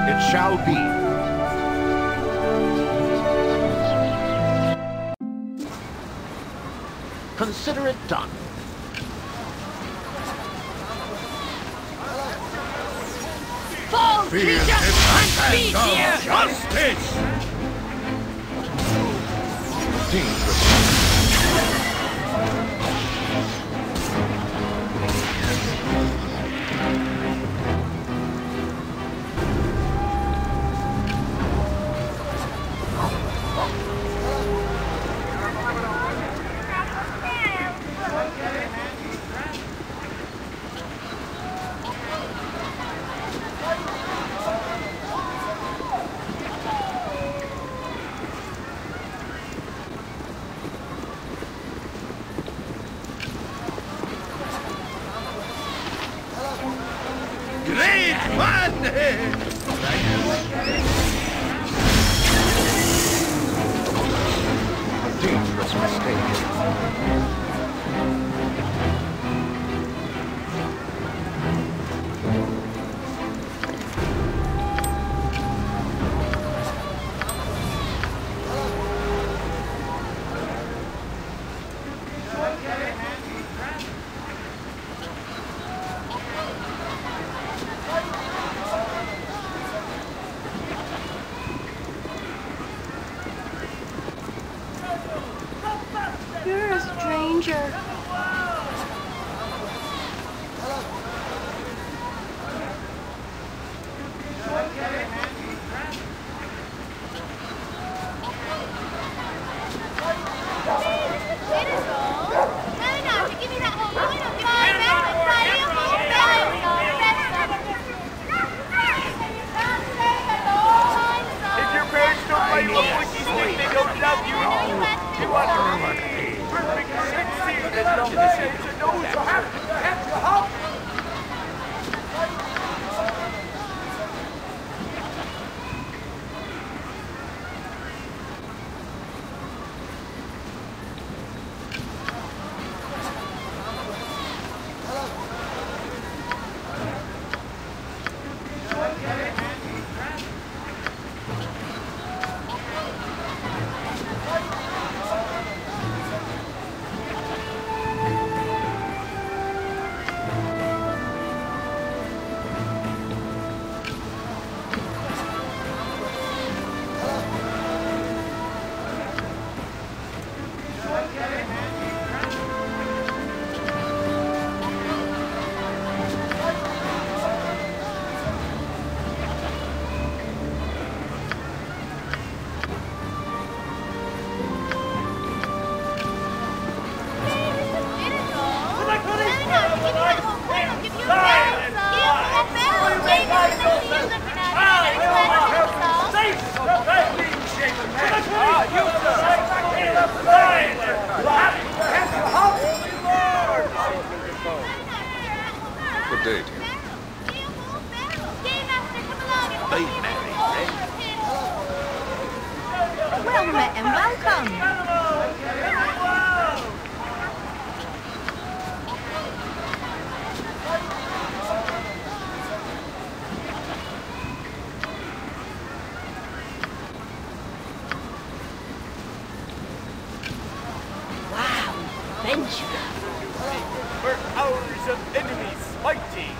It shall be. Consider it done. Fall Feel creature! this Unleash here! justice! Dangerous. Great fun! Dangerous mistake. You're a stranger. If your parents don't buy you a wiki stick, they don't love you. You want to perfect sincere as long as you know you have to help. Good day to you. Well met and welcome. Wow, adventure. For hours of enemies fighting.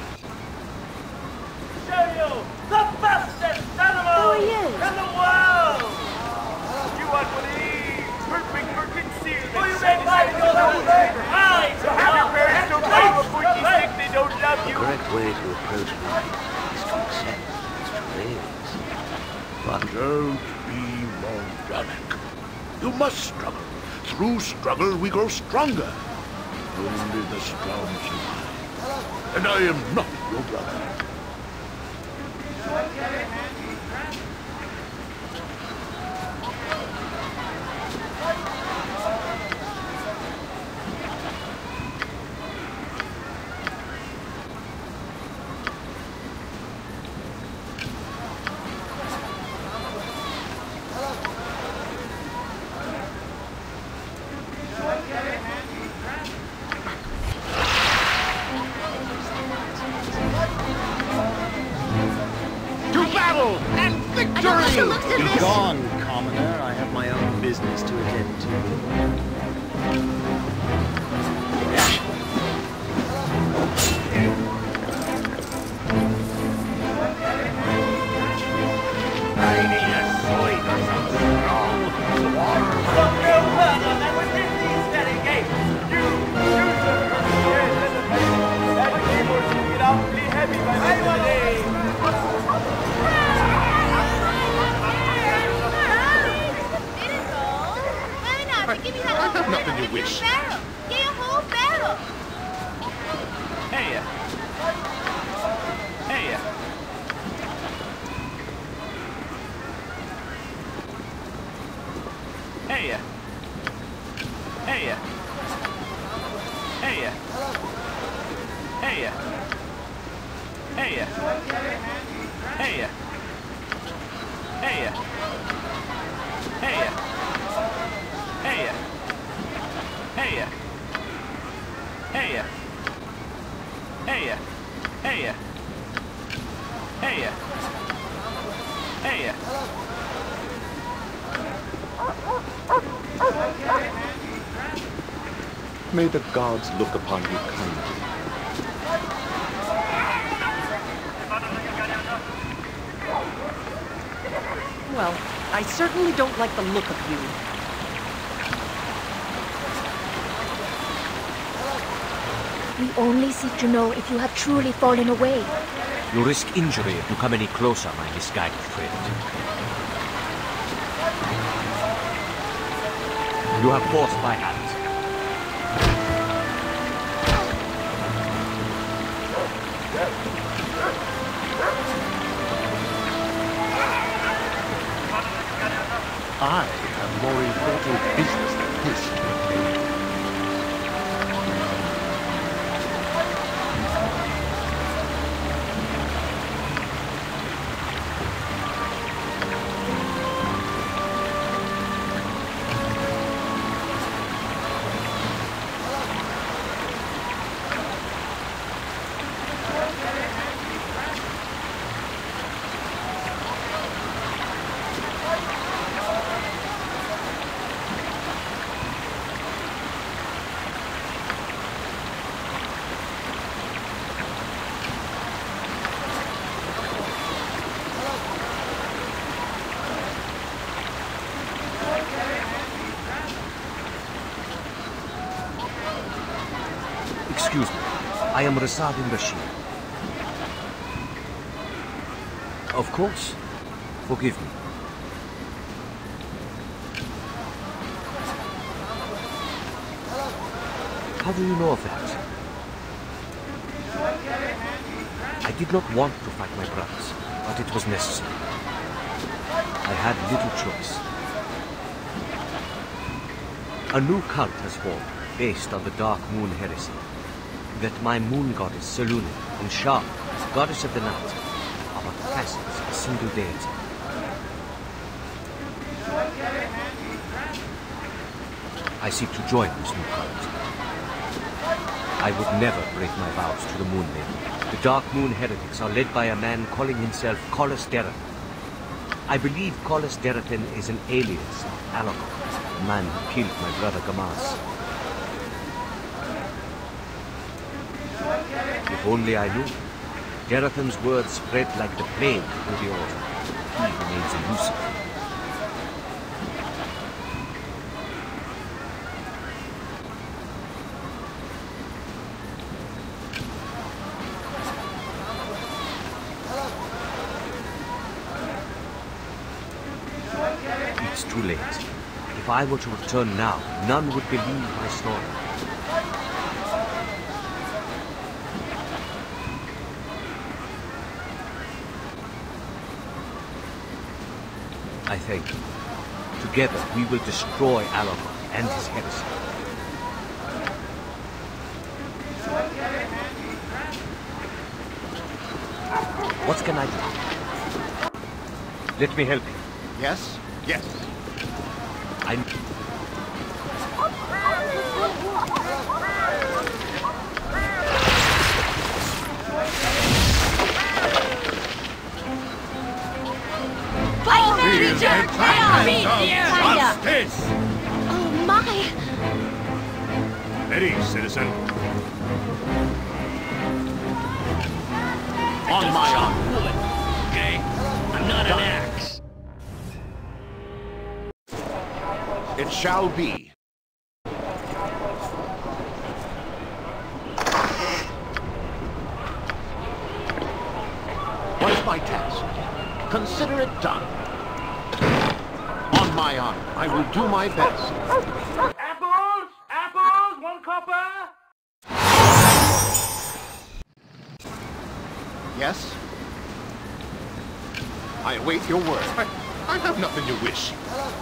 Show you the fastest animal Who are you? in the world. You want what is perfect for concealment. Oh, you may find your own way. If your parents don't buy you a wiki stick, they don't love The you. correct way to approach life is to accept its travails. But Don't be moronic. You must struggle. Through struggle, we grow stronger. Only the strong survive. And I am not your brother. battle and victory! I don't like the looks of Be this. gone, commoner. I have my own business to attend to. I need a sword or some strong sword. Look no further than within these very gates. You, sir. Yes, that keyboard should get awfully heavy by the end of the day. I have nothing to wish. Get a whole barrel. Hey. Hey. Hey. Hey. Hey. Hey. Hey. Hey. Hey. Hey. Hey. Hey. Hey. Hey. Hey. Hey. Hey. May the gods look upon you kindly. Well, I certainly don't like the look of you. We only seek to know if you have truly fallen away. You risk injury if you come any closer, my misguided friend. You have forced my hand. I have more important business than this. Excuse me. I am Rasadin Rashid. Of course. Forgive me. How do you know of that? I did not want to fight my brothers, but it was necessary. I had little choice. A new cult has formed, based on the Dark Moon heresy. That my moon goddess, Selûne, and Shah, goddess of the night, are but facets of a single deity. I seek to join this new cult. I would never break my vows to the Moon Lady. The Dark Moon heretics are led by a man calling himself Kolos Derathan. I believe Kolos Derathan is an alias of Alagor, the man who killed my brother Gamas. If only I knew. Derathan's words spread like the plague through the Order. He remains elusive. It's too late. If I were to return now, none would believe my story. I thank you. Together we will destroy Alagor and his heresy. What can I do? Let me help you. Yes? Yes. I'm... Justice! Oh, my! Eddie, citizen. On my honor. Okay? I'm not an axe. It shall be. What is my task? Consider it done. On my honor, I will do my best. Apples! Apples! 1 copper! Yes? I await your word. I have nothing to wish.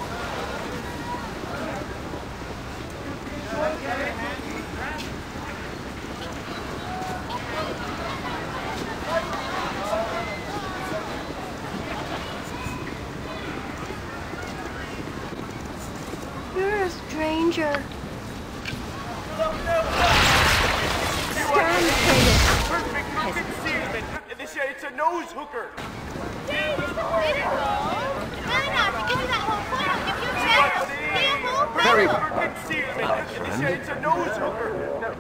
You're a stranger. Perfect for concealment. It's a nose hooker. Very For well. concealment. It's a nose hooker.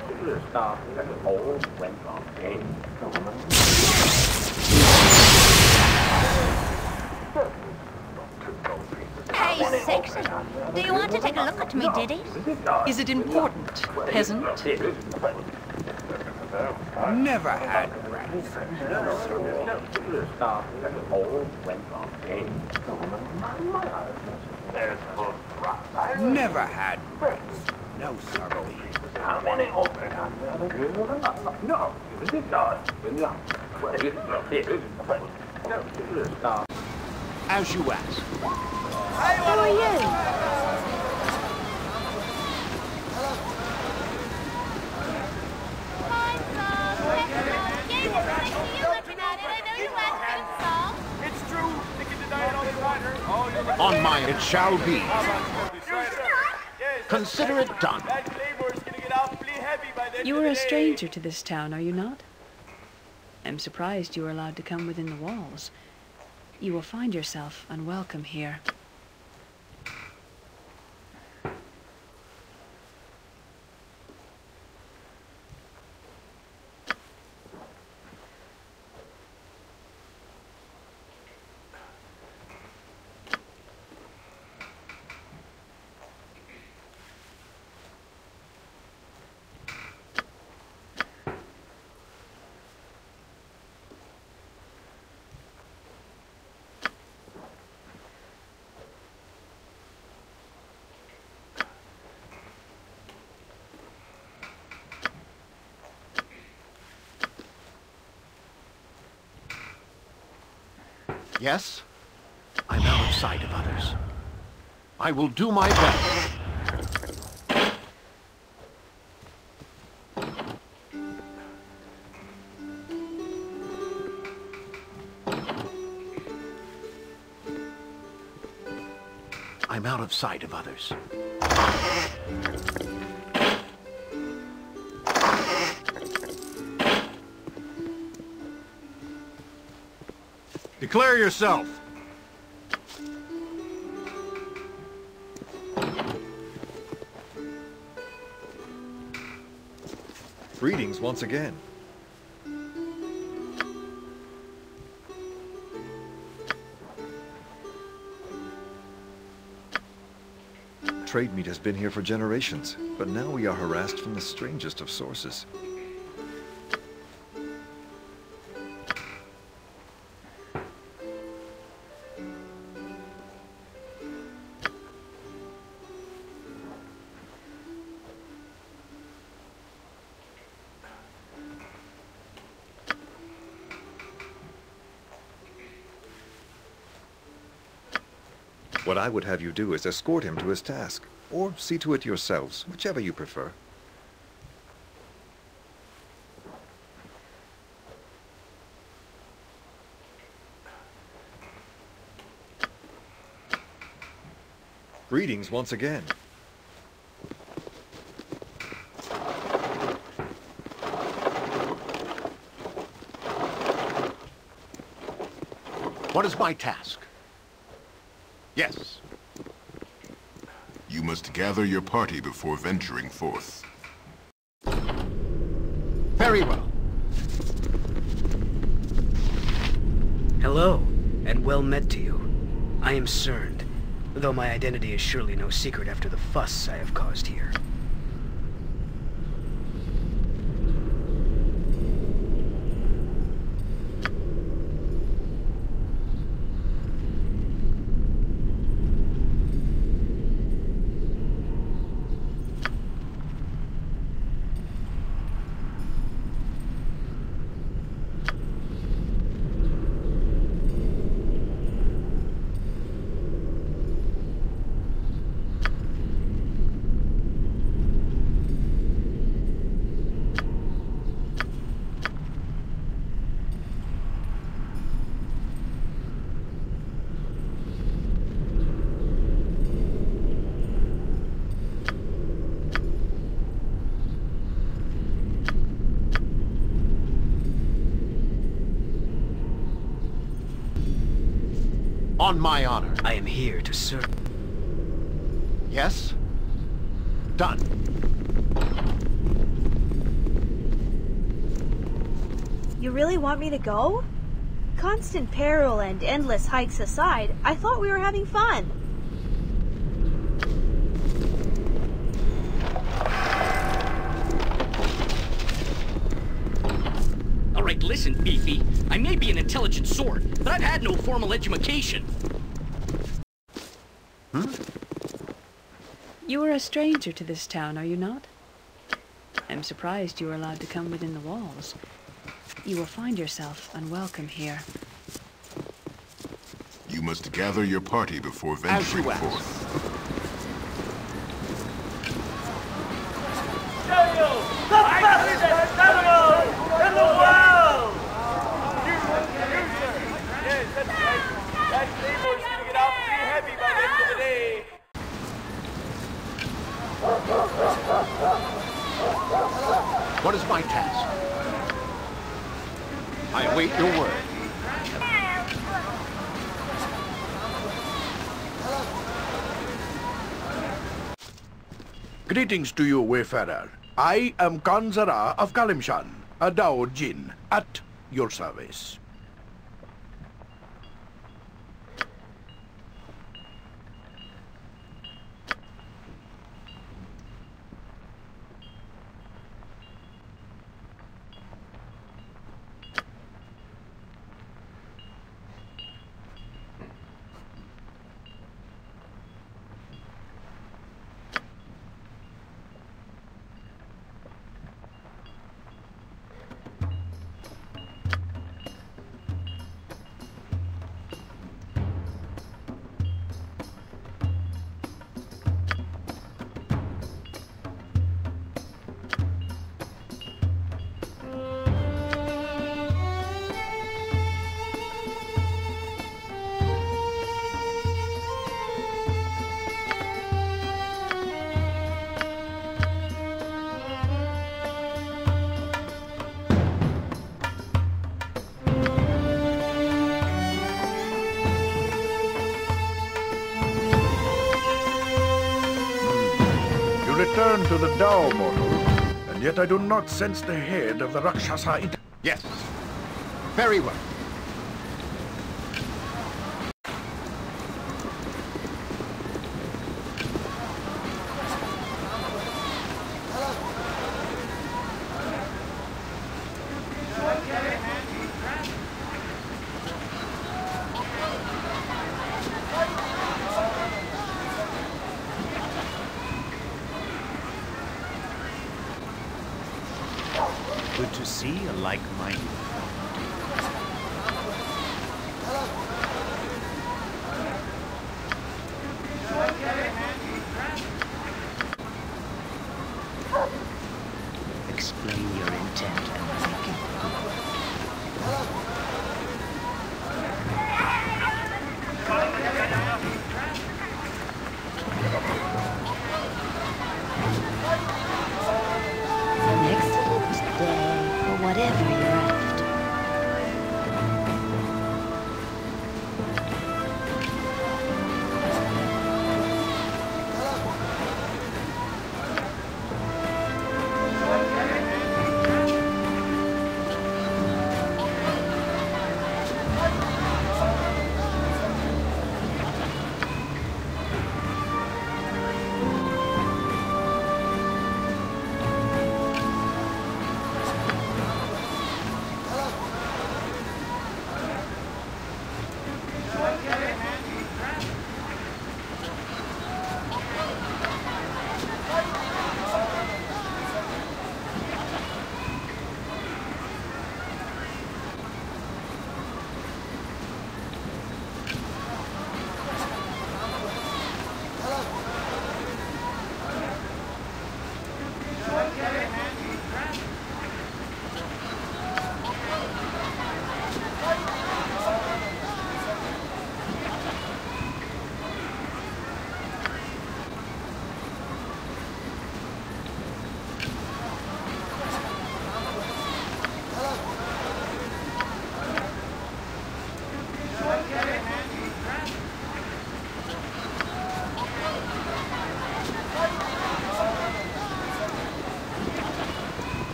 Hey, sexy. Do you want to take a look at me, Diddy? Is it important, peasant? Never had Never had rats. No, sorry. How many open? No. As you ask. Who are you? It's true. They can deny it all they want. On my it shall be. Consider it done. That labor's gonna get awfully heavy by the end You of are the a day. stranger to this town, are you not? I'm surprised you were allowed to come within the walls. You will find yourself unwelcome here. Yes? I'm out of sight of others. I will do my best. I'm out of sight of others. Declare yourself. Greetings once again. Trade meat has been here for generations, but now we are harassed from the strangest of sources. What I would have you do is escort him to his task, or see to it yourselves, whichever you prefer. Greetings once again. What is my task? Yes. You must gather your party before venturing forth. Very well. Hello, and well met to you. I am Cerned, though my identity is surely no secret after the fuss I have caused here. On my honor. I am here to serve. Yes? Done. You really want me to go? Constant peril and endless hikes aside, I thought we were having fun. Alright, listen, Beefy. I may be an intelligent sword, but I've had no formal education. You are a stranger to this town, are you not? I'm surprised you are allowed to come within the walls. You will find yourself unwelcome here. You must gather your party before venturing forth. The fastest animal in the world! Yes, that's right. That Seymour's gonna get out pretty heavy by the end of the day. What is my task? I await your word. Greetings to you, wayfarer. I am Kanzara of Kalimshan, a Dao Jin, at your service. Return to the Dao, mortal, and yet I do not sense the head of the Rakshasa. Yes, very well. Good to see a like-minded. Explain your intent and make it good. Next day, or whatever you're after.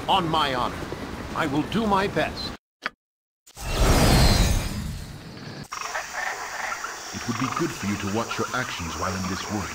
On my honor, I will do my best. It would be good for you to watch your actions while in this wood.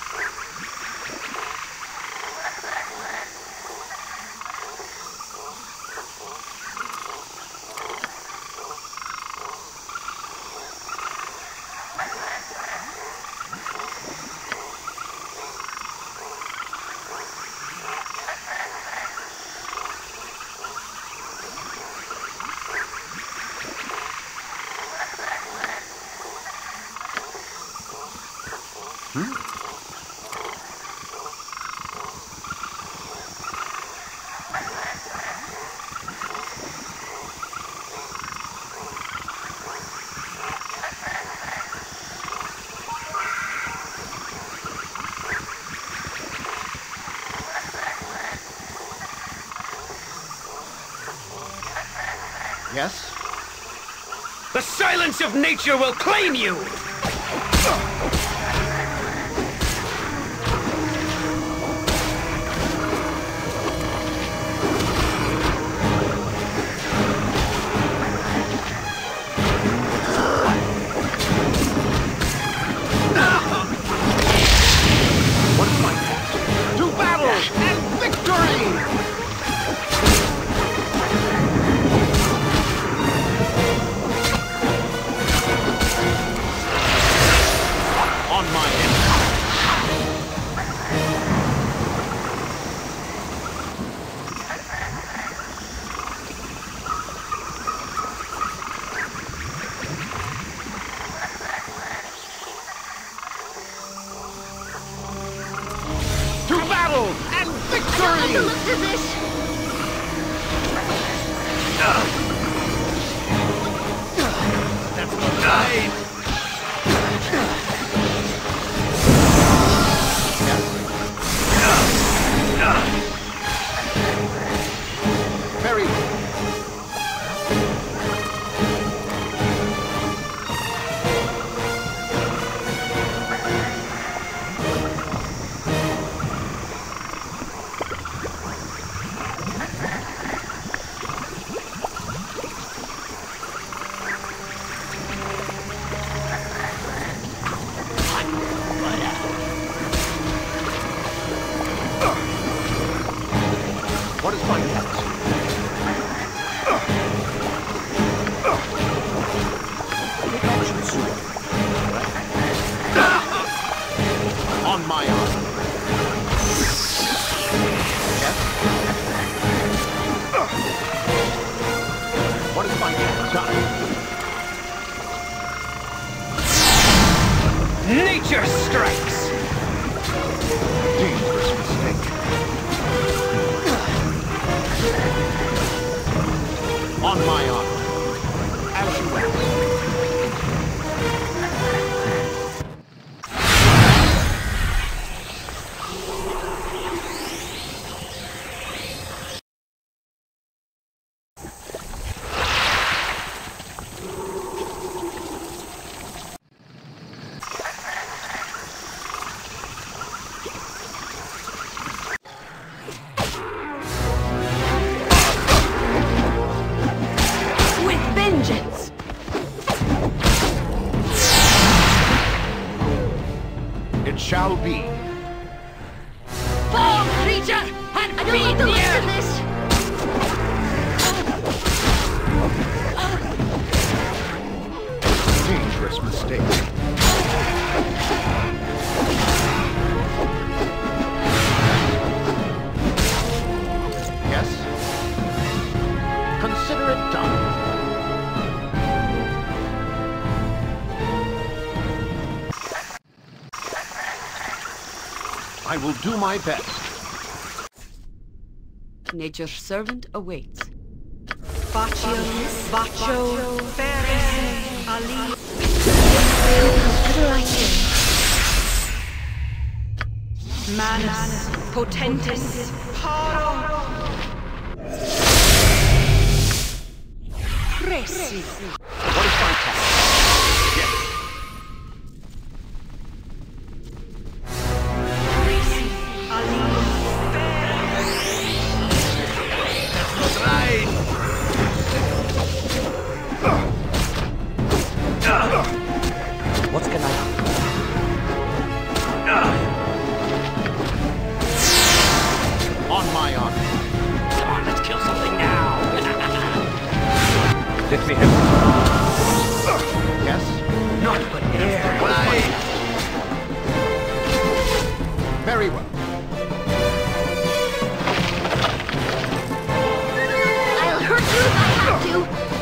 Yes? The silence of nature will claim you! What is my task? To battle and victory! On my end. To battle and victory! Look at this! That's not right. Very well. What is my task? On my honor. Yes? What is my task? Nature strikes! Dangerous mistake. On my honor. As you ask. Vengeance! It shall be. Fall, creature, and feed the earth! Dangerous mistake. Yes? Consider it done. I will do my best. Nature's servant awaits. Bacio, Ferris, Ali. Manus, Potentis, Paro. Cresi. What is my task? Yes. Let me help you. Yes? Not but air. Very well. I'll hurt you if I have to.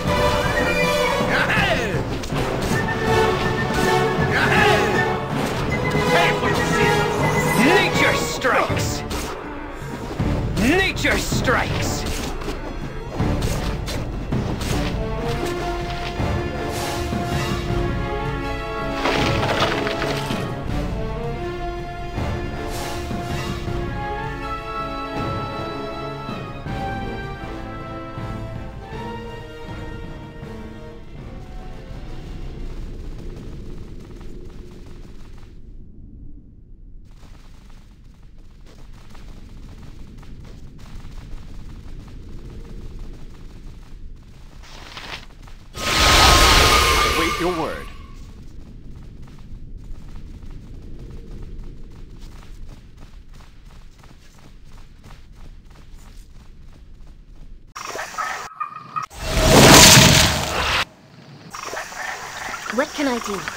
Nature strikes! Nature strikes! Your word. What can I do?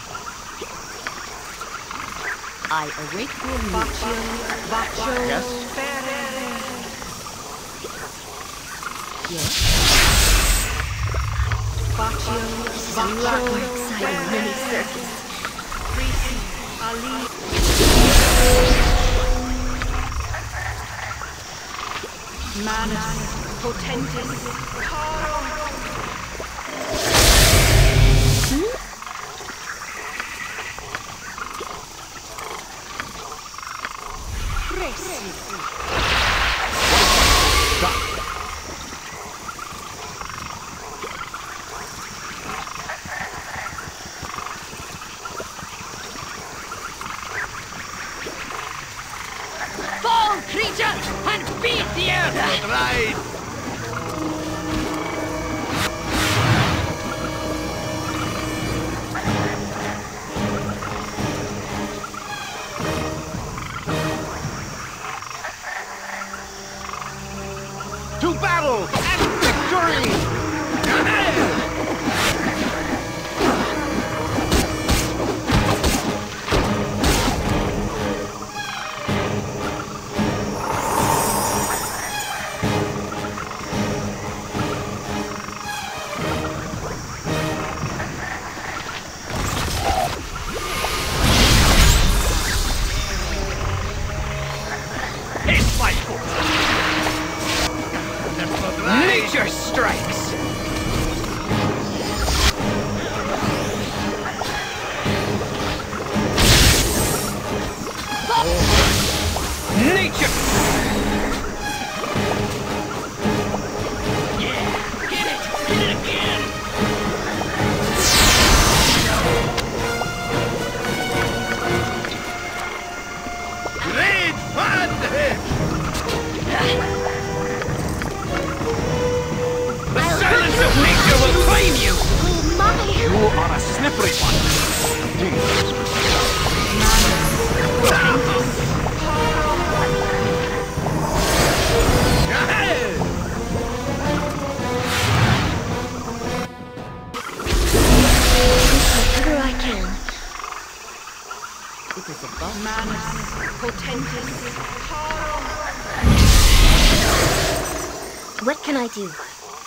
I await your Baccio. Yes? Yes. Baccio. This is a lot more exciting than any circus. Manus potentis. Fall, creature, and beat the earth! That's right! To battle and victory! It's my fault! Nature strikes! Nature! Get it again! Great fun! The silence of nature will claim you! You are a slippery one. Whatever I can. It is above Manus potentis. What can I do?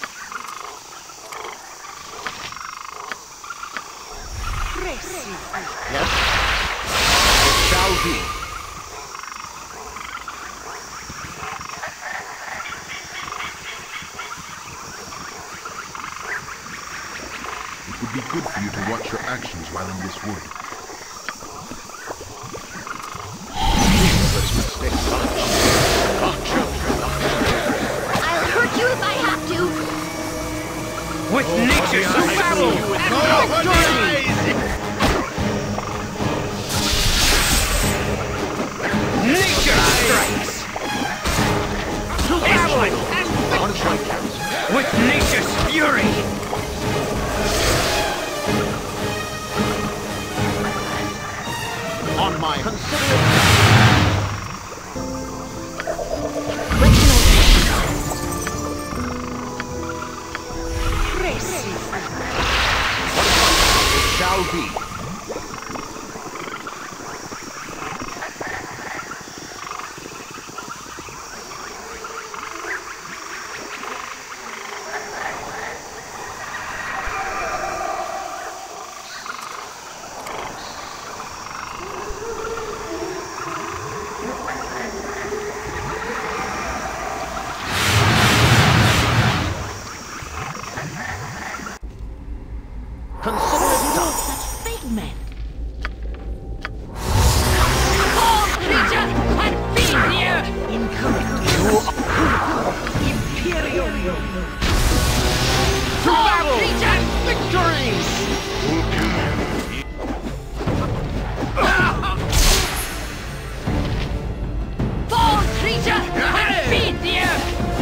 Yes? It shall be. It would be good for you to watch your actions while in this wood. I'll hurt you if I have to. With nature's battle and victory! Nature strikes! To battle and victory! With nature's fury! On my considerate. What can I do? shall be. Consider it done. Such big men. Fall, creature, and be here! Incoming. Imperial. Fall, creature! Victories! Fall, creature, and be here!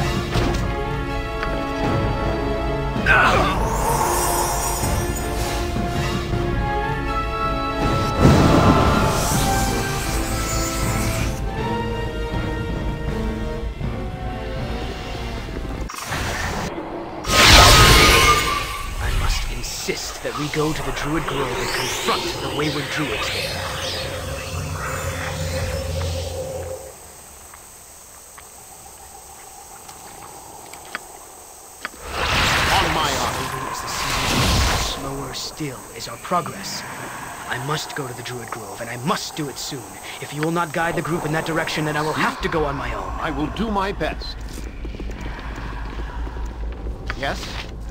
Insist that we go to the Druid Grove and confront the wayward druids there. On my honor. Even as the season moves, slower still is our progress. I must go to the Druid Grove, and I must do it soon. If you will not guide the group in that direction, then I will have to go on my own. I will do my best. Yes?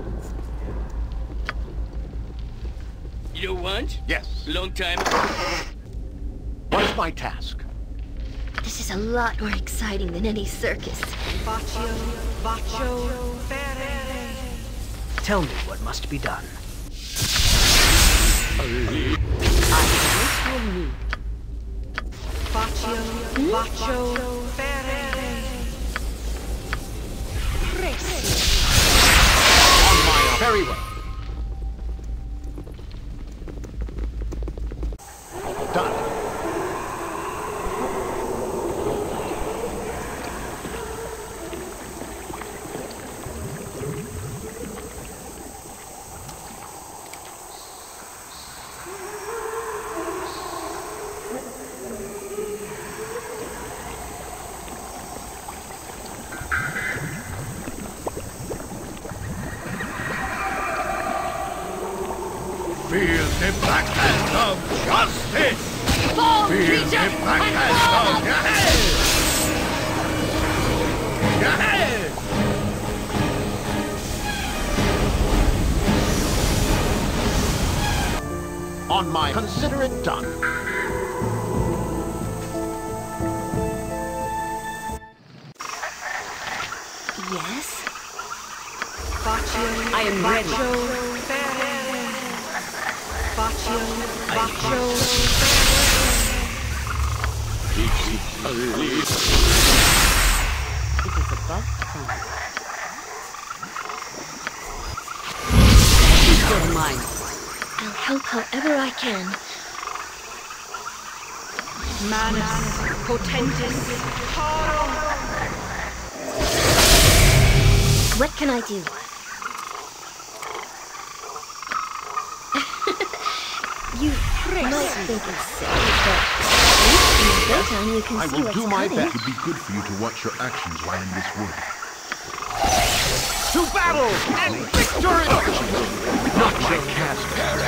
You know what? Yes. Long time. What is my task? This is a lot more exciting than any circus. Tell me what must be done. On my honor. Very well. Done. Feel the black hand of justice! Fall, Feel creature, the black and hand fall! of Yahay! On my consider it done. Yes? I am ready. It is above ground. Peace of mind. I'll help however I can. Manus, potentis, What can I do? You might think it's silly, but in the daytime you can I see will what's do my coming. best. It would be good for you to watch your actions while in this wood. To battle and victory! Not my cast,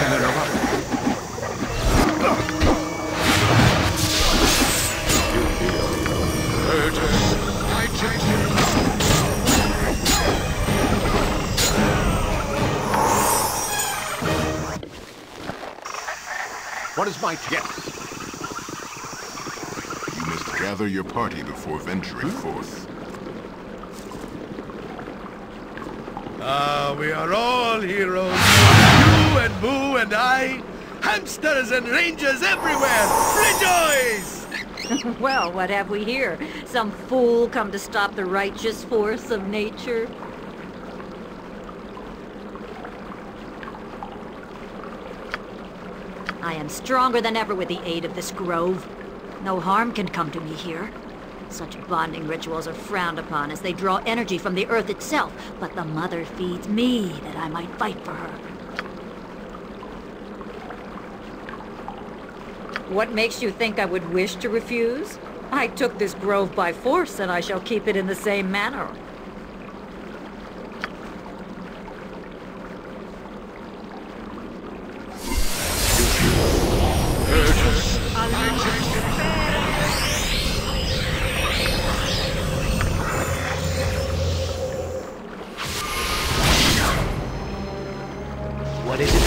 What is my task? You must gather your party before venturing forth. Ah, we are all heroes. You and Boo and I. Hamsters and rangers everywhere. Rejoice! Well, what have we here? Some fool come to stop the righteous force of nature? I am stronger than ever with the aid of this grove. No harm can come to me here. Such bonding rituals are frowned upon as they draw energy from the earth itself, but the Mother feeds me that I might fight for her. What makes you think I would wish to refuse? I took this grove by force, and I shall keep it in the same manner. What is it?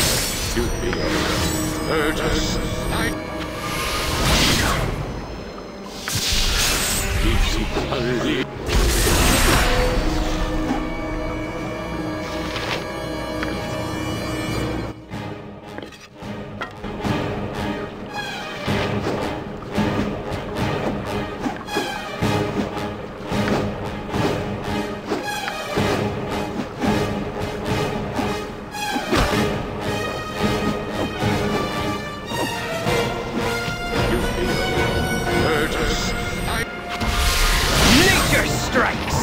Nature strikes!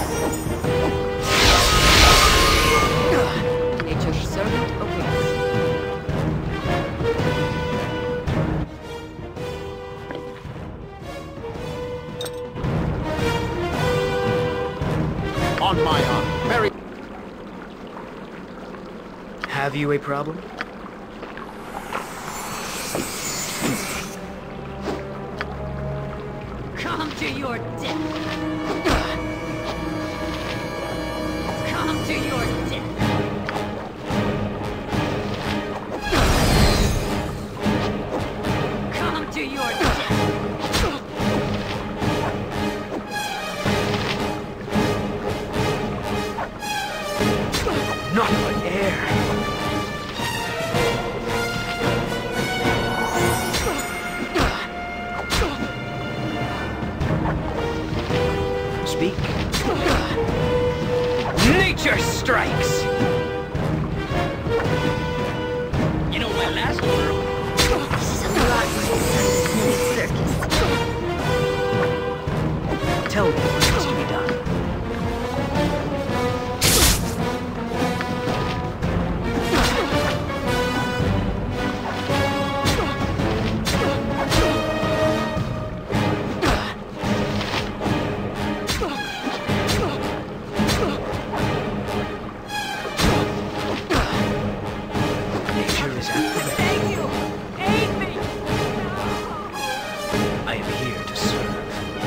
Nature's servant awaits. On my honor. Very. Have you a problem? Come to your death. Come to your death. Come to your death. Not but air. Speak. Nature strikes! You know, my last order... This is a lot like the silly circus. Tell me what needs to be done. Nature is at the ready. Thank you! Aid me! I am here to serve.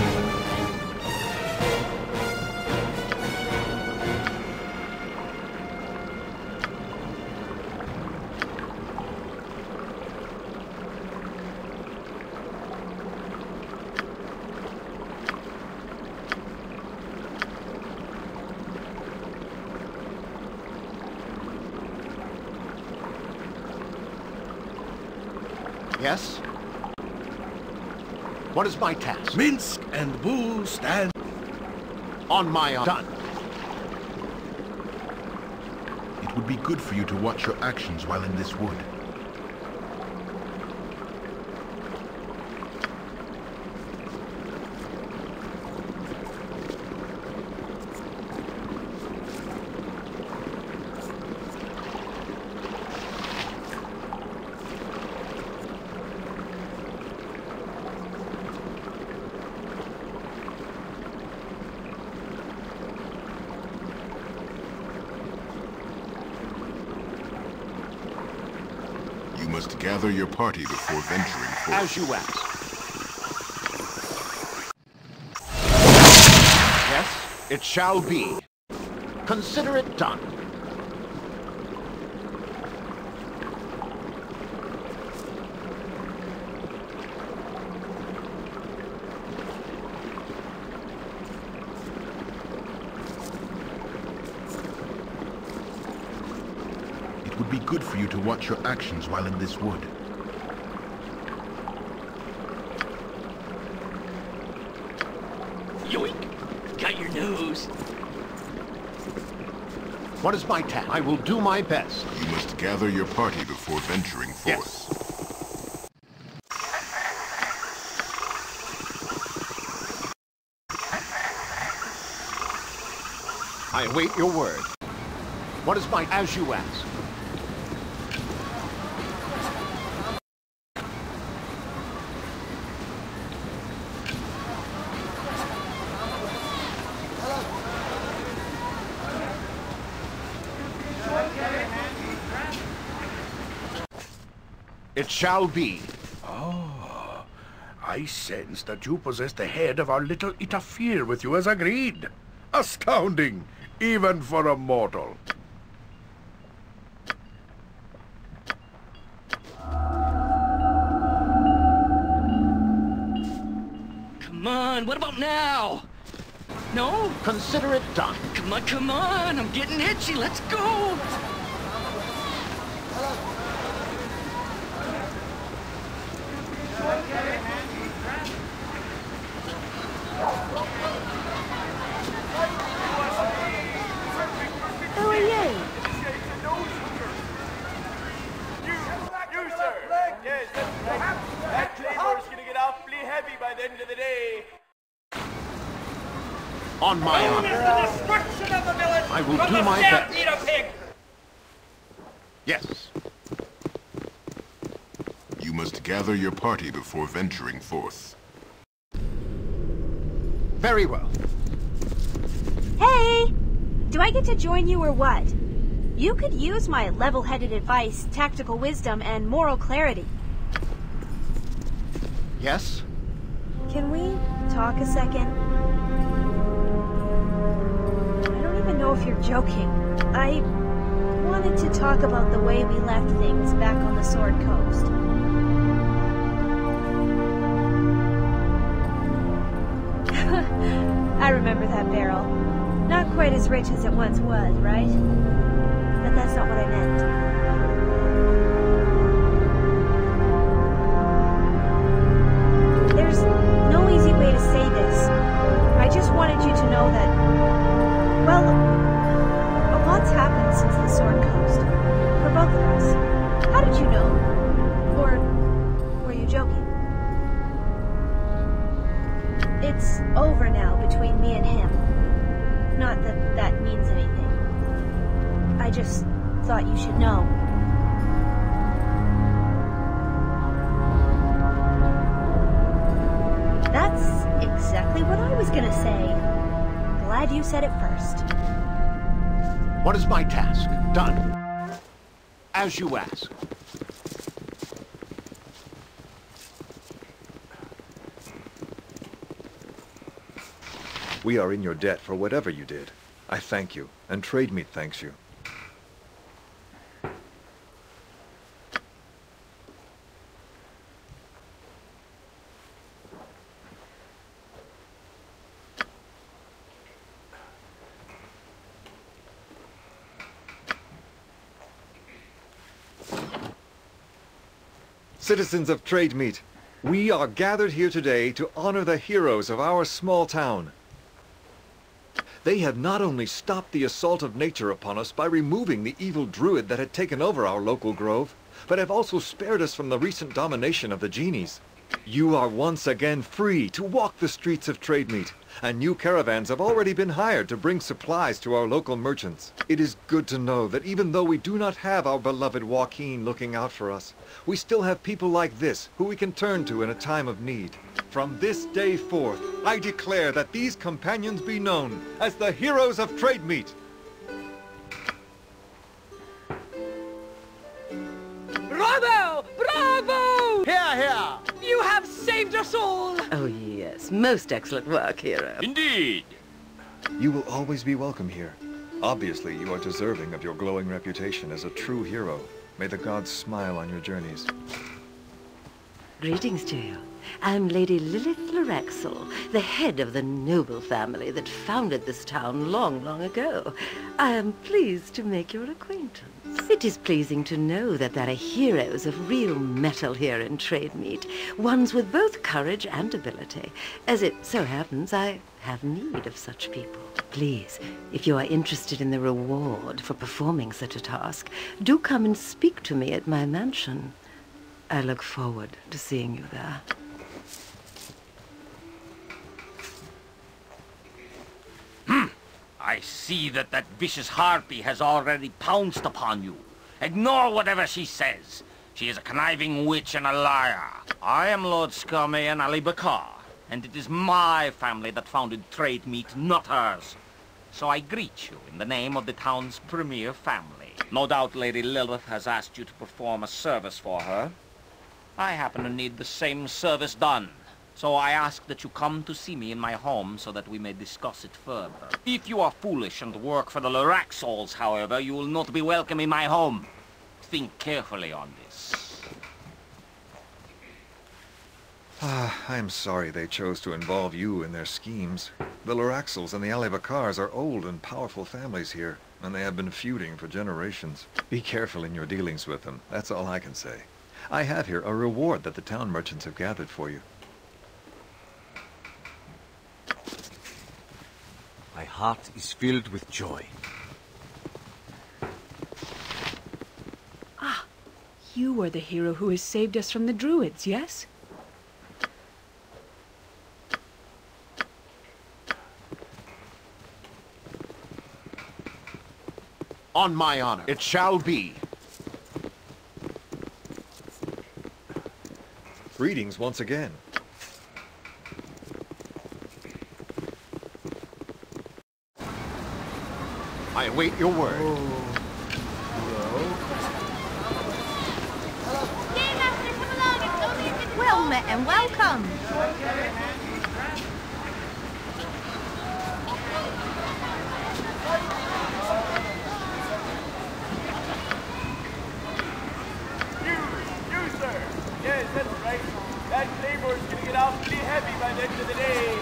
Yes? What is my task? Minsk and Bull stand On my honor. Done. It would be good for you to watch your actions while in this wood. You must gather your party before venturing forth. As you ask. Yes, it shall be. Consider it done. It would be good for you to watch your actions while in this wood. Yoink! Got your nose. What is my task? I will do my best. You must gather your party before venturing forth. Yes. I await your word. What is my... As you ask. It shall be. Ah, I sense that you possess the head of our little Itafir with you as agreed. Astounding, even for a mortal. Come on, what about now? No? Consider it done. Come on, I'm getting itchy, let's go! Oh, yay! You, sir! Yes, that claymore is gonna get awfully heavy by the end of the day. On my honor. I will do my best. Eat a pig! Yes. You must gather your party before venturing forth. Very well. Hey! Do I get to join you or what? You could use my level-headed advice, tactical wisdom, and moral clarity. Yes? Can we talk a second? I don't even know if you're joking. I wanted to talk about the way we left things back on the Sword Coast. I remember that barrel. Not quite as rich as it once was, right? But that's not what I meant. There's no easy way to say this. I just wanted you to know that, well, a lot's happened since the Sword Coast. For both of us. How did you know? Or were you joking? It's over now between me and him. Not that that means anything. I just thought you should know. That's exactly what I was gonna say. Glad you said it first. What is my task? Done. As you ask. We are in your debt for whatever you did. I thank you, and Trademeat thanks you. Citizens of Trademeat, we are gathered here today to honor the heroes of our small town. They have not only stopped the assault of nature upon us by removing the evil druid that had taken over our local grove, but have also spared us from the recent domination of the genies. You are once again free to walk the streets of Trademeat, and new caravans have already been hired to bring supplies to our local merchants. It is good to know that even though we do not have our beloved Joaquin looking out for us, we still have people like this who we can turn to in a time of need. From this day forth, I declare that these companions be known as the heroes of Trademeat. Bravo! Bravo! Here, here! You have saved us all! Oh, yes. Most excellent work, hero. Indeed! You will always be welcome here. Obviously, you are deserving of your glowing reputation as a true hero. May the gods smile on your journeys. Greetings to you. I'm Lady Lilith Lorexel, the head of the noble family that founded this town long, long ago. I am pleased to make your acquaintance. It is pleasing to know that there are heroes of real metal here in Trademeat, ones with both courage and ability. As it so happens, I have need of such people. Please, if you are interested in the reward for performing such a task, do come and speak to me at my mansion. I look forward to seeing you there. I see that vicious harpy has already pounced upon you. Ignore whatever she says. She is a conniving witch and a liar. I am Lord Skarmean Ali Bakar, and it is my family that founded Trademeat, not hers. So I greet you in the name of the town's premier family. No doubt Lady Lilith has asked you to perform a service for her. I happen to need the same service done. So I ask that you come to see me in my home so that we may discuss it further. If you are foolish and work for the Loraxals, however, you will not be welcome in my home. Think carefully on this. I'm sorry they chose to involve you in their schemes. The Loraxals and the Alevakars are old and powerful families here, and they have been feuding for generations. Be careful in your dealings with them, that's all I can say. I have here a reward that the town merchants have gathered for you. My heart is filled with joy. Ah, you are the hero who has saved us from the Druids, yes? On my honor, it shall be. Greetings once again. I await your word. Well met and welcome. You, sir. Yes, that's right. That Claymore's gonna get awfully heavy by the end of the day.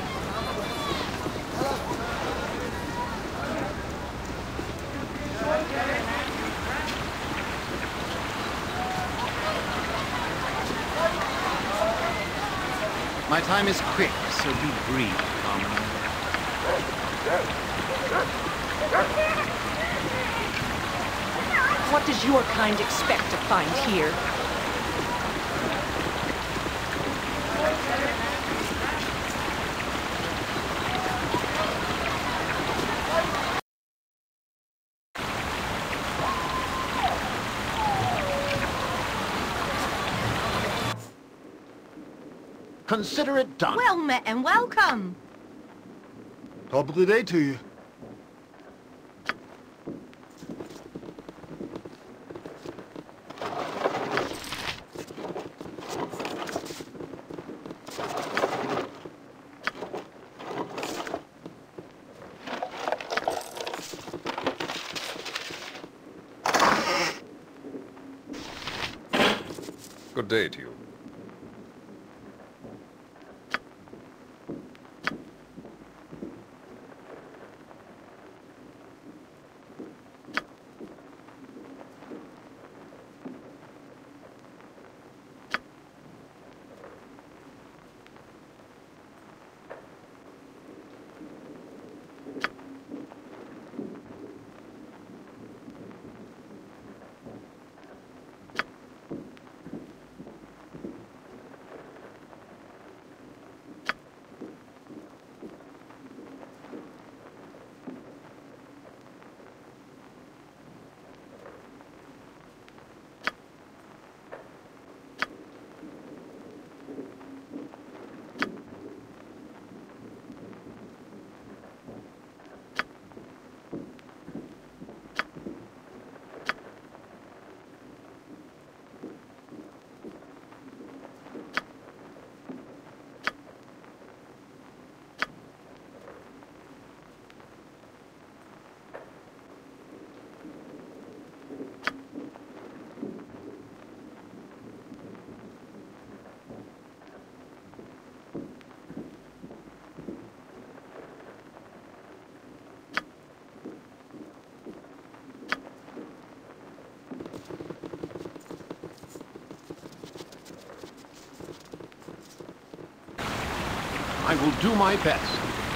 My time is quick, so be brief, commoner. What does your kind expect to find here? Consider it done. Well met and welcome. Top of the day to you. Good day to you. I will do my best.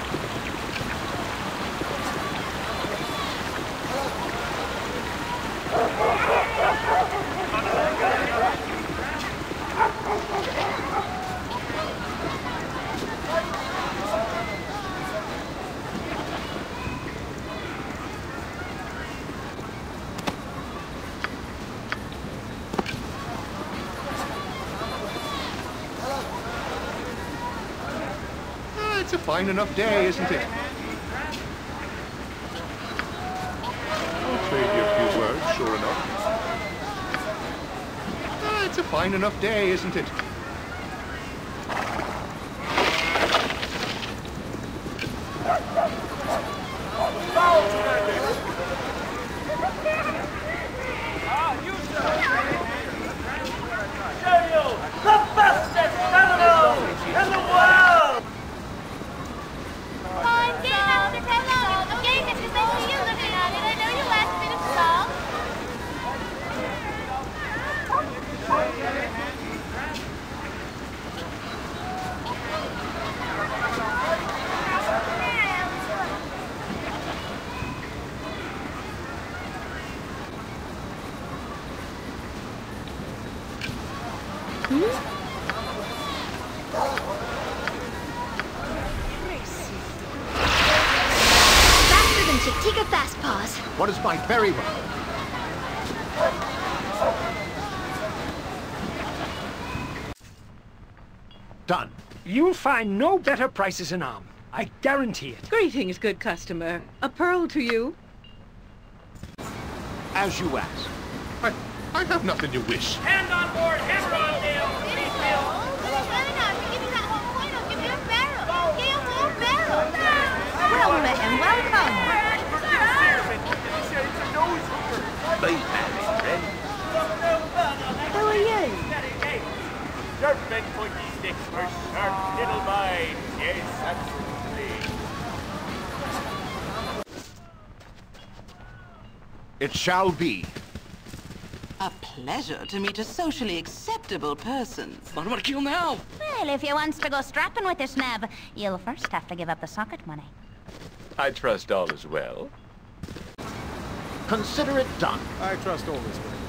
It's a fine enough day, isn't it? I'll trade you a few words, sure enough. It's a fine enough day, isn't it? The fastest animal in the world! I'm Game Master Prolong. The game is especially you looking at it. I know you last bit of song. Faster than Chick-Tika Fast Paws. What is my very well? Done. You'll find no better prices in Am. I guarantee it. Greetings, good customer. A pearl to you. As you ask. I have nothing to wish. Hand on board, hammer on nail! Well met and welcome. Be happy, friend. Who are you? Sharp and pointy sticks for sharp little minds. Yes, absolutely. It shall be. A pleasure to meet a socially acceptable person. What do I kill now? Well, if you wants to go strapping with this nab, you'll first have to give up the socket money. I trust all is well. Consider it done. I trust all is well.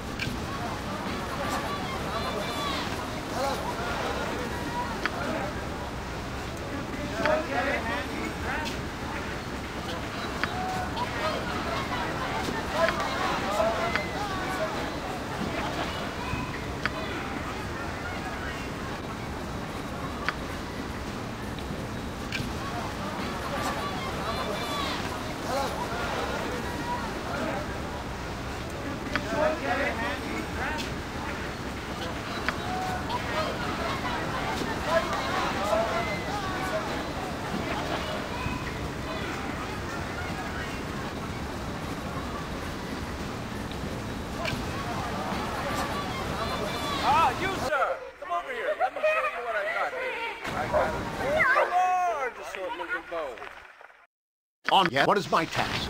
Ah, you, sir! Come over here. Let me show you what I got here. I got a large assortment of bows. On yet. What is my task?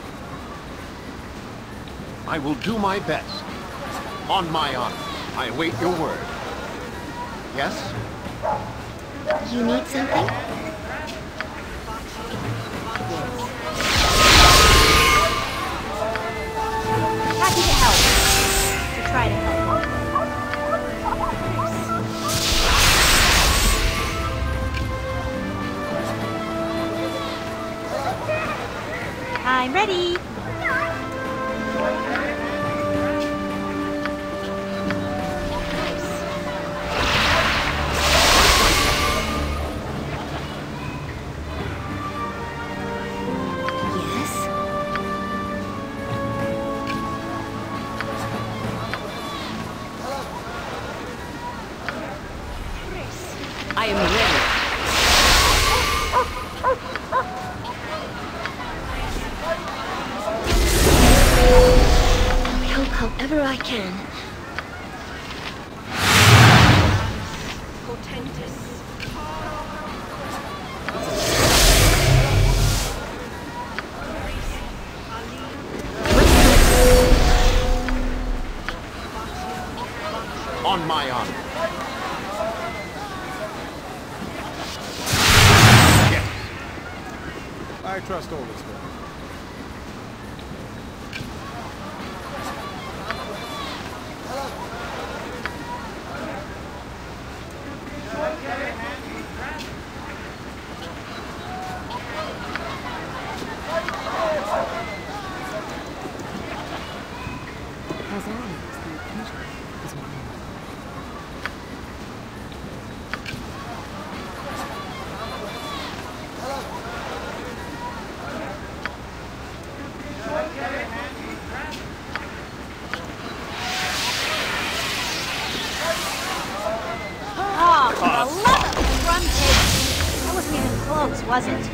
I will do my best. On my honor. I await your word. Yes? You need something? Happy to help. To try to help. I'm ready. I am ready. I'll help however I can. On my honor. Yes. I trust all is well. As always, the pleasure is mine. For the love of drum tape! That wasn't even close, was it?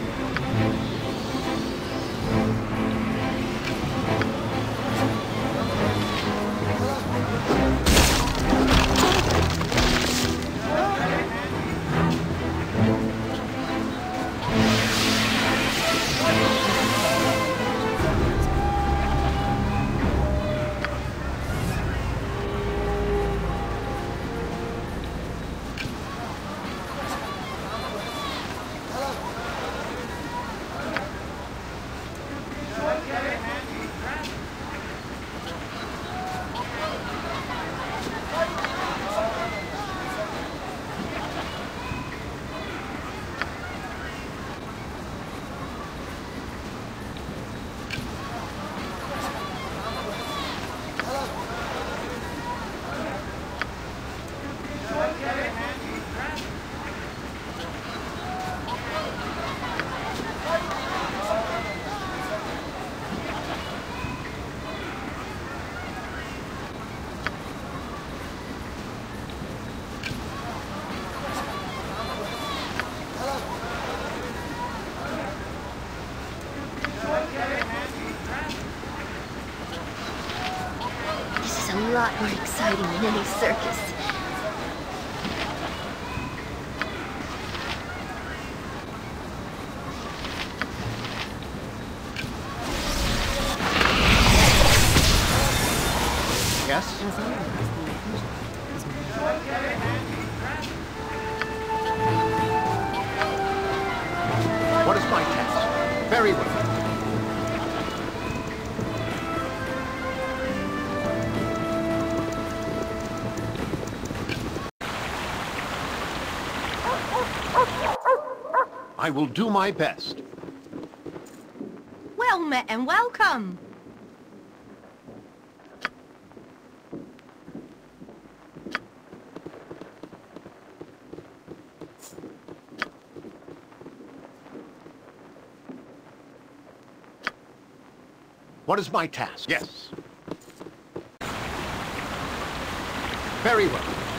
A lot more exciting than any circus. Yes? What is my task? Very well. I will do my best. Well met and welcome. What is my task? Yes. Very well.